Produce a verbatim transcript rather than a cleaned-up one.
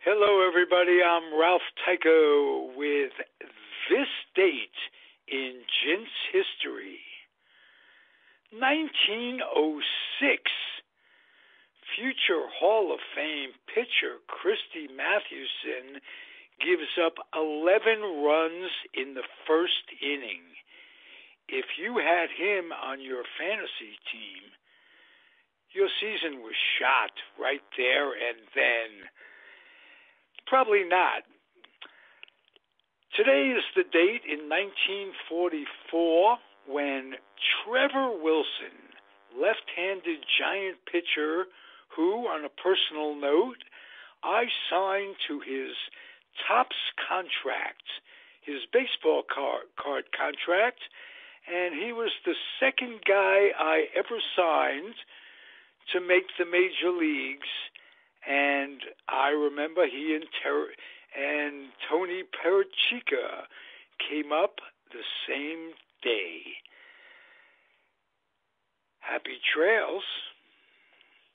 Hello, everybody. I'm Ralph Tycho with this date in Jints history. nineteen oh six. Future Hall of Fame pitcher Christy Mathewson gives up eleven runs in the first inning. If you had him on your fantasy team, your season was shot right there and then. Probably not. Today is the date in nineteen forty-four when Trevor Wilson, left-handed Giant pitcher who, on a personal note, I signed to his Topps contract, his baseball card, card contract, and he was the second guy I ever signed to make the major leagues. And I remember he and, Ter- and Tony Perichica came up the same day. Happy trails.